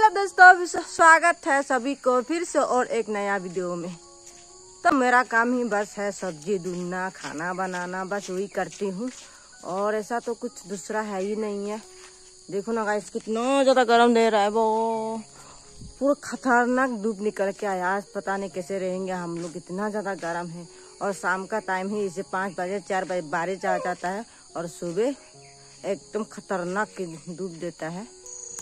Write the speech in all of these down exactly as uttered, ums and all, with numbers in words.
दोस्तों, स्वागत है सभी को फिर से और एक नया वीडियो में। तो मेरा काम ही बस है सब्जी धुलना, खाना बनाना, बस वही करती हूँ और ऐसा तो कुछ दूसरा है ही नहीं है। देखो ना गाइस, कितना ज़्यादा गर्म दे रहा है, वो पूरा खतरनाक धूप निकल के आया। आज पता नहीं कैसे रहेंगे हम लोग, इतना ज़्यादा गर्म है। और शाम का टाइम ही इसे पाँच बजे चार बजे बारिश आ जाता है और सुबह एकदम खतरनाक धूप देता है।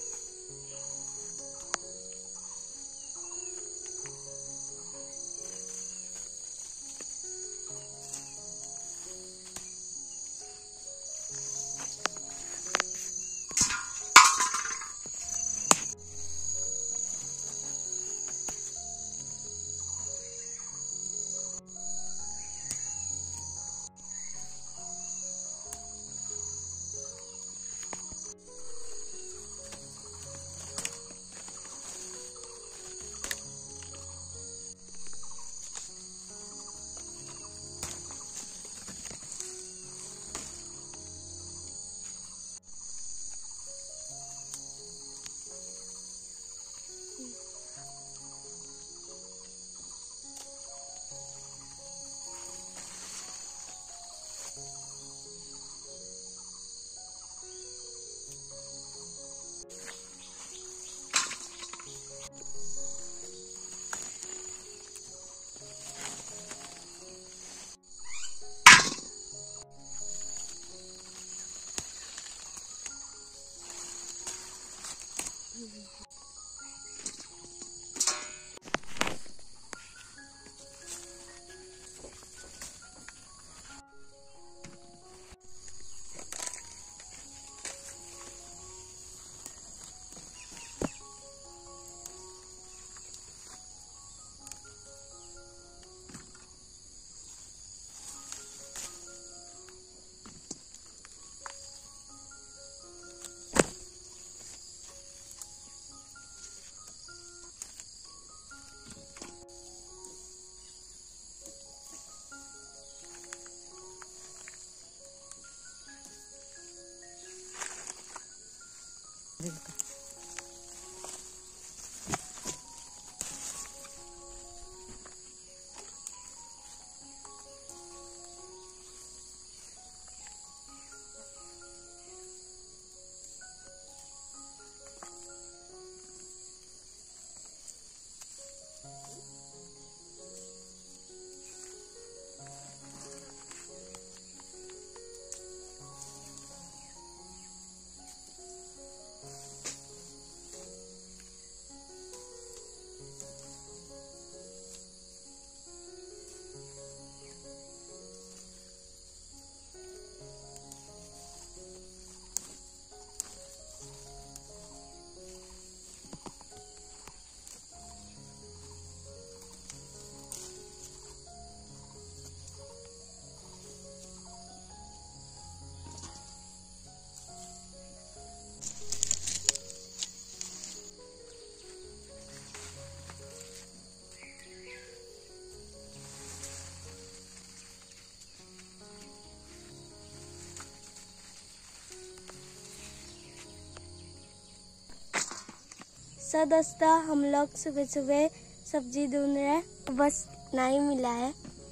सो दोस्तों, हम लोग सुबह सुबह सब्जी ढूंढ रहे हैं, बस इतना ही मिला है।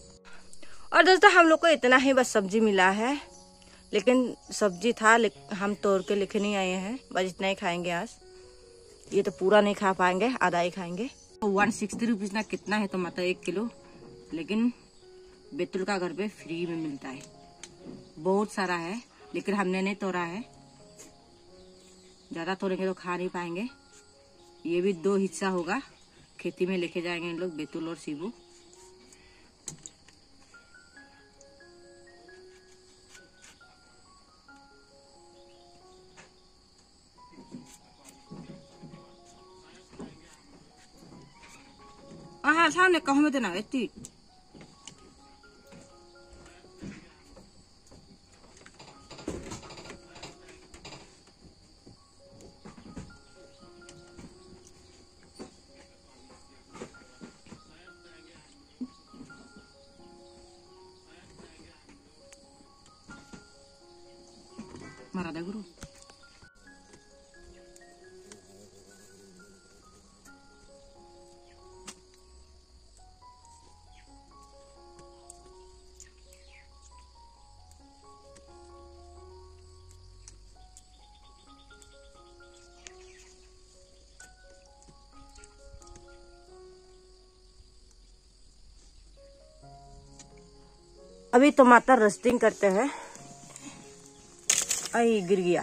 और दोस्तों, हम लोग को इतना ही बस सब्जी मिला है, लेकिन सब्जी था लेकिन हम तोड़ के लेके नहीं आए हैं। बस इतना ही खाएंगे आज। ये तो पूरा नहीं खा पाएंगे, आधा ही खाएंगे। तो वन सिक्सटी रुपीज ना कितना है तो मतलब एक किलो, लेकिन बेतुल का घर पे फ्री में मिलता है। बहुत सारा है लेकिन हमने नहीं तोड़ा है, ज्यादा तोड़ेंगे तो खा नहीं पाएंगे। ये भी दो हिस्सा होगा, खेती में लेके जाएंगे इन लोग, बेतुल और शिबू। हाँ सामने कहो में देना इतनी मारा दे गुरु। अभी टमाटर रोस्टिंग करते हैं। आई गिर गया।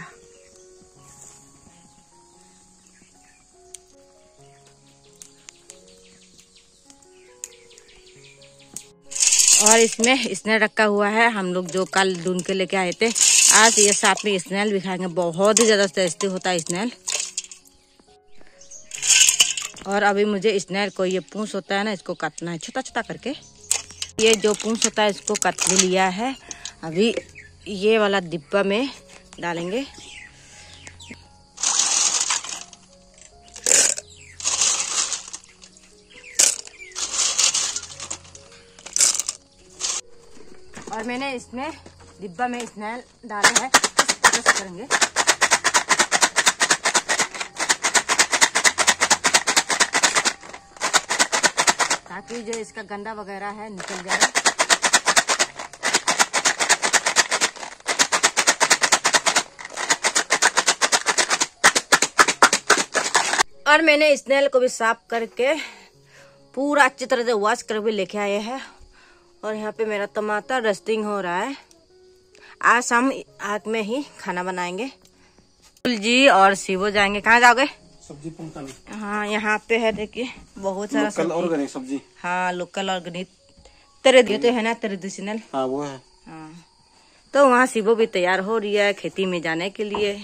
और इसमें स्नेल रखा हुआ है, हम लोग जो कल ढूंढ के लेके आए थे। आज ये साथ में स्नेल भी खाएंगे, बहुत ही ज्यादा टेस्टी होता है स्नेल। और अभी मुझे स्नेल को ये पूंछ होता है ना, इसको काटना है छोटा छोटा करके। ये जो पूंछ होता है इसको काट भी लिया है। अभी ये वाला डिब्बा में डालेंगे। और मैंने इसमें डिब्बा में स्नेल डाले हैं, प्रेस करेंगे। ताकि जो इसका गंदा वगैरह है निकल जाए। और मैंने स्नेल को भी साफ करके पूरा अच्छी तरह से वॉश करके लेके आए हैं। और यहाँ पे मेरा टमाटर रोस्टिंग हो रहा है। आज हम आग में ही खाना बनाएंगे। जी और शिवो जाएंगे। कहाँ जाओगे? सब्जी पंक्ता। हाँ यहाँ पे है, देखिए बहुत सारा लोकल ऑर्गेनिक सब्जी। हाँ लोकल ऑर्गेनिक तेरे दिए तो है ना, ट्रेडिशनल। हाँ वो है। हाँ तो वहाँ शिवो भी तैयार हो रही है खेती में जाने के लिए।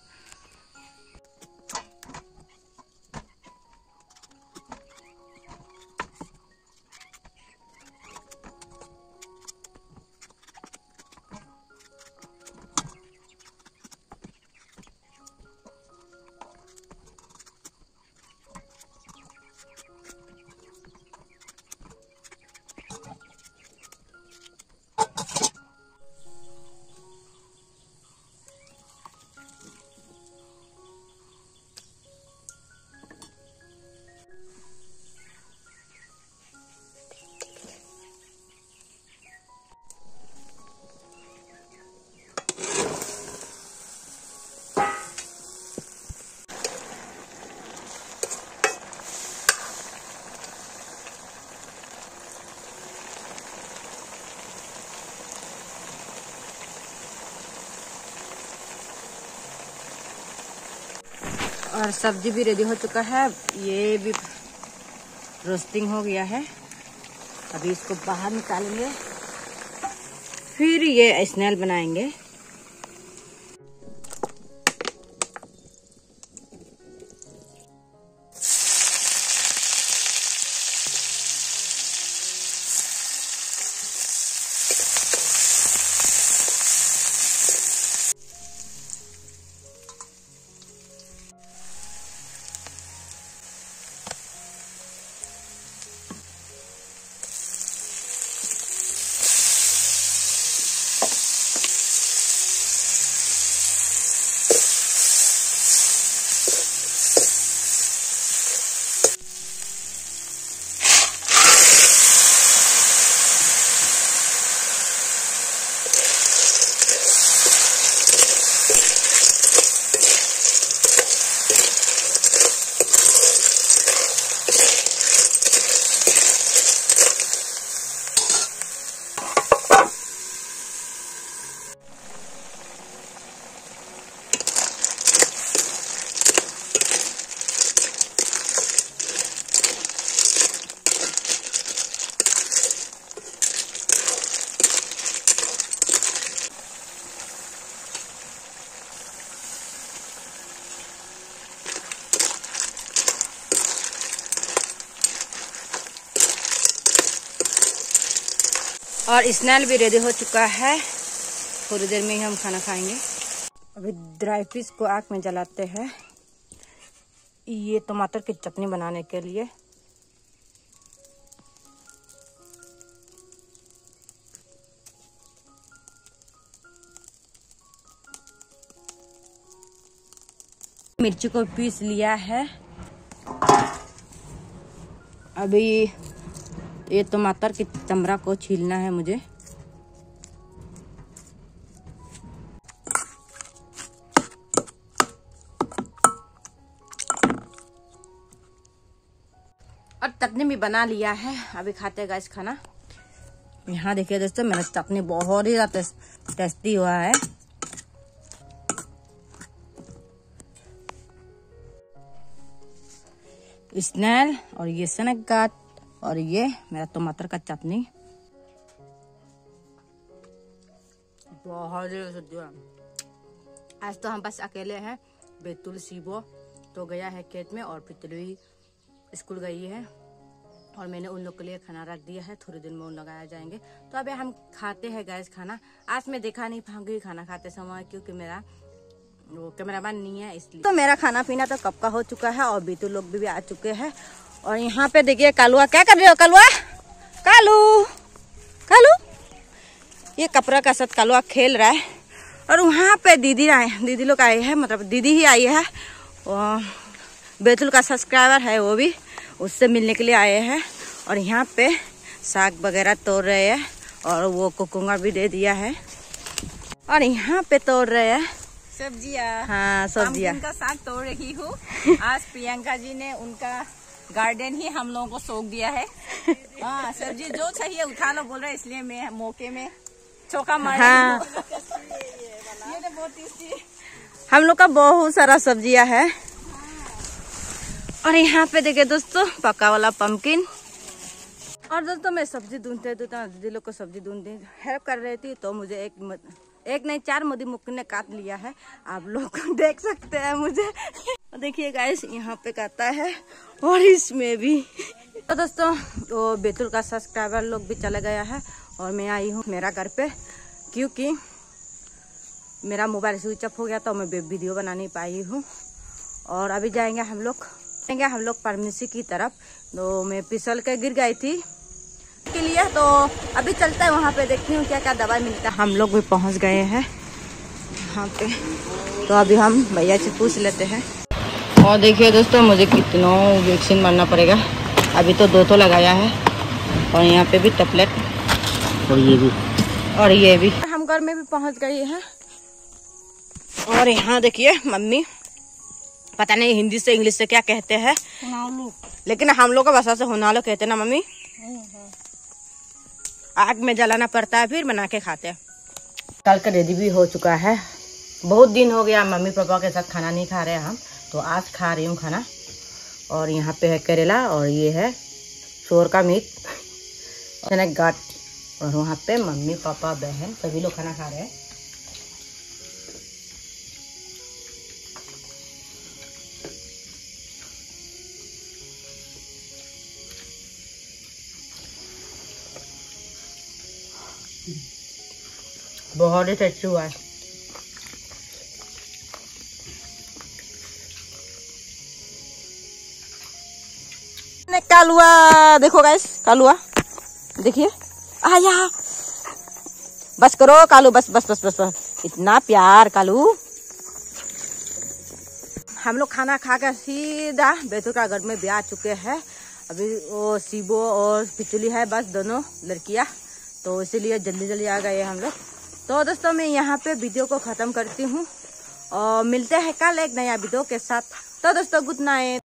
और सब्जी भी रेडी हो चुका है, ये भी रोस्टिंग हो गया है। अभी इसको बाहर निकालेंगे, फिर ये स्नेल बनाएंगे। और स्नैल भी रेडी हो चुका है, थोड़ी देर में ही हम खाना खाएंगे। अभी ड्राई फिश को आग में जलाते हैं, ये टमाटर की चटनी बनाने के लिए। मिर्ची को पीस लिया है। अभी ये टमाटर की चमड़ा को छीलना है मुझे। और चटनी भी बना लिया है, अभी खाते हैं गाइस खाना। यहाँ देखिए दोस्तों मेरा चटनी बहुत ही ज्यादा टेस्टी हुआ है। स्नैल और ये शनगाट और ये मेरा टमाटर का चटनी बहुत ही सुंदर। आज तो हम बस अकेले हैं। बेतुल सीबो तो गया है खेत में और पितली स्कूल गई है और मैंने उन लोग के लिए खाना रख दिया है। थोड़ी देर में उन लोग आ जाएंगे तो अभी हम खाते हैं गैस खाना। आज मैं देखा नहीं पाऊंगी खाना खाते समय क्योंकि मेरा वो कैमरामैन नहीं है इसलिए। तो मेरा खाना पीना तो कब का हो चुका है और बेतु लोग भी, भी आ चुके हैं। और यहाँ पे देखिए कालुआ क्या कर रहे हो? कालुआ कालू कालू ये कपड़ा का साथ कालुआ खेल रहा है। और वहाँ पे दीदी आए दीदी लोग आए हैं, मतलब दीदी ही आई है। बेतुल का सब्सक्राइबर है वो भी, उससे मिलने के लिए आए हैं। और यहाँ पे साग वगैरह तोड़ रहे हैं और वो कुकुंगा भी दे दिया है। और यहाँ पे तोड़ रहे हैं सब्जियाँ। हाँ सब्जियाँ का साग तोड़ रही हूँ। आज प्रियंका जी ने उनका गार्डन ही हम लोगों को सौंप दिया है। हाँ सब्जी जो चाहिए उठा लो बोल रहे, इसलिए मैं मौके में चौका मार हाँ ये बहुत टेस्टी। हम लोग का बहुत सारा सब्जियां है। और यहाँ पे देखिए दोस्तों पका वाला पंपकिन। और दोस्तों मैं सब्जी ढूंढते तो दीदी लोग को सब्जी ढूंढते हेल्प कर रही थी तो मुझे एक मद, एक नहीं चार मोदी मुक्की ने काट लिया है। आप लोग देख सकते हैं मुझे। देखिए गाइस यहाँ पे काटा है और इसमें भी। तो दोस्तों तो बेतुल का सब्सक्राइबर लोग भी चला गया है और मैं आई हूँ मेरा घर पे क्योंकि मेरा मोबाइल स्विच ऑफ हो गया तो मैं वीडियो बना नहीं पाई हूँ। और अभी जाएंगे हम लोग जाएंगे हम लोग फार्मेसी की तरफ। तो मैं फिसल के गिर गई थी के लिए, तो अभी चलता है वहाँ पे देखती हूँ क्या क्या दवाई मिलता है। हम लोग भी पहुँच गए हैं यहाँ पे तो अभी हम भैया से पूछ लेते हैं। और देखिए दोस्तों मुझे कितना वैक्सीन मारना पड़ेगा। अभी तो दो तो लगाया है और यहाँ पे भी टेबलेट और ये भी और ये भी। हम घर में भी पहुँच गए हैं। और यहाँ देखिए मम्मी पता नहीं हिंदी से इंग्लिश से क्या कहते हैं, लेकिन हम लोग का भाषा से होनालो कहते हैं ना मम्मी। आग में जलाना पड़ता है फिर बना के खाते हैं। कल का रेडी भी हो चुका है। बहुत दिन हो गया मम्मी पापा के साथ खाना नहीं खा रहे हम, तो आज खा रही हूँ खाना। और यहाँ पे है करेला और ये है चोर का मीट गाट। और वहाँ पे मम्मी पापा बहन सभी लोग खाना खा रहे हैं। बहुत ही टेस्टी हुआ है। कालुआ देखो गाइस, कालुआ देखिए आया। बस करो कालू, बस बस बस बस बस इतना प्यार कालू। हम लोग खाना खा कर सीधा बेतुल का घर में भी आ चुके हैं। अभी वो सीबो और पिचुली है बस दोनों लड़कियां, तो इसीलिए जल्दी जल्दी आ गए हम लोग। तो दोस्तों मैं यहाँ पे वीडियो को ख़त्म करती हूँ और मिलते हैं कल एक नया वीडियो के साथ। तो दोस्तों गुड नाइट।